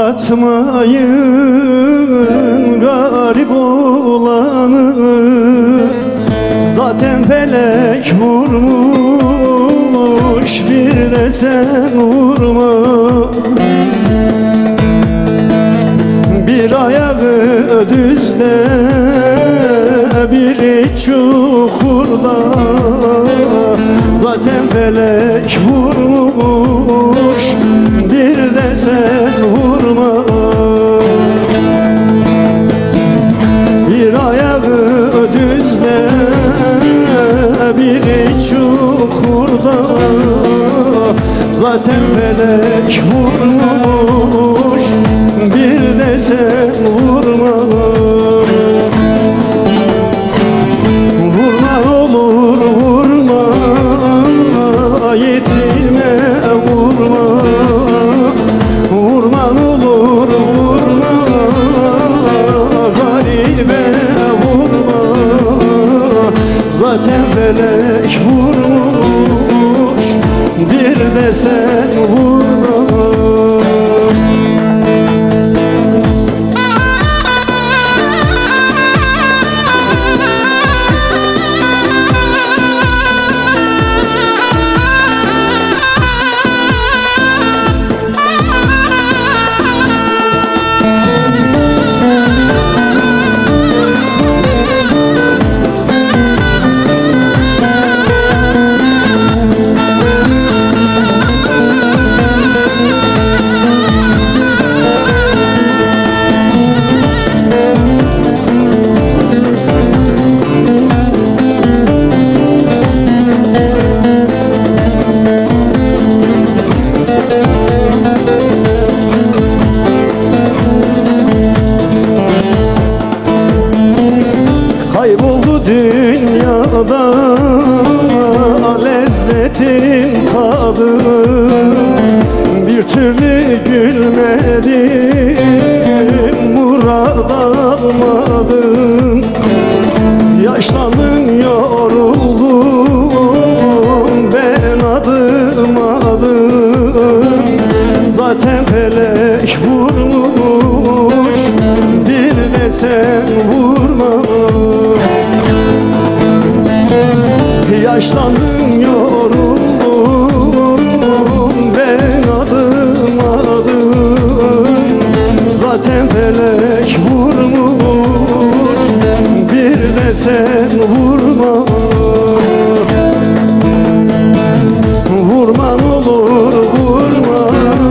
Ağlatmayın garip olanı, zaten felek vurmuş, bir de sen vurma. Bir ayağı düzde, biri çukurda, zaten felek vurmuş, bir de sen vurma. Bir ayağı düzde, biri çukurda, zaten felek vurmuş, bir de sen vurma. Vurma olur vurma, yetime vurma. Vurman olur vurma, garibe vurma. Zaten felek vurmuş, bir de sen vurma. Kayboldu dünyada lezzetin tadı, bir türlü gülmedim, murad almadım. Yaşlandım yoruldum, ben adım adım. Zaten felek vurmuş, bir de sen vurma. Yaşlandım yoruldum, ben adım adım. Zaten felek vurmuş, bir de sen vurma. Vurman olur vurma,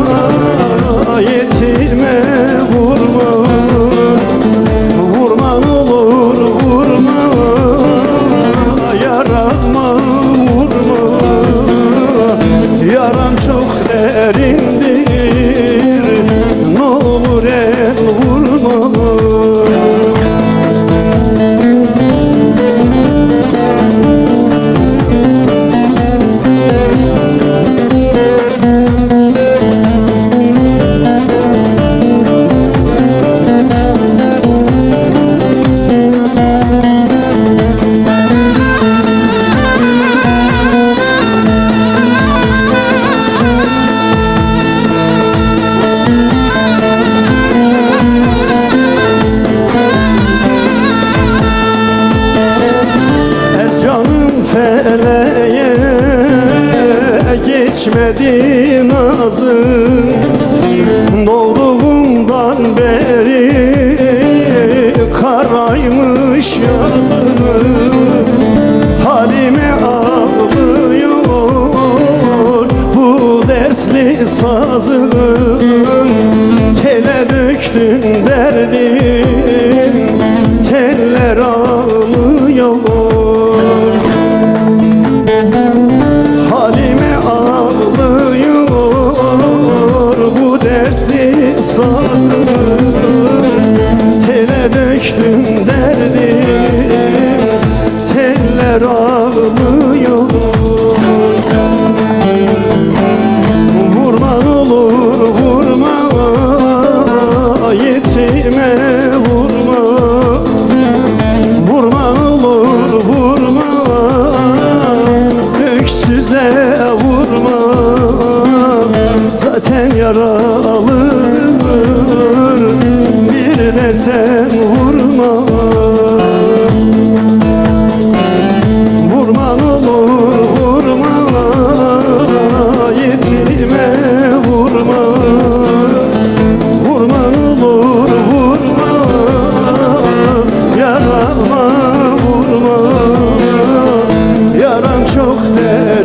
yetime vurma. Vurman olur vurma, yarama vurma. Yaram çok derindir, ne olur el vurma. Feleğe geçmedi nazım, doğduğumdan beri karaymış yazım. Halime ağlıyor bu dertli sazım, tele döktüm derdim, teller ağlıyor. Halime ağlıyor bu dertli sazım, tele döktüm derdim, teller ağlıyor. Vurman olur vurma, yetime vurma. Vurman olur vurma, öksüze vurma. Zaten yaralıyım, muhterem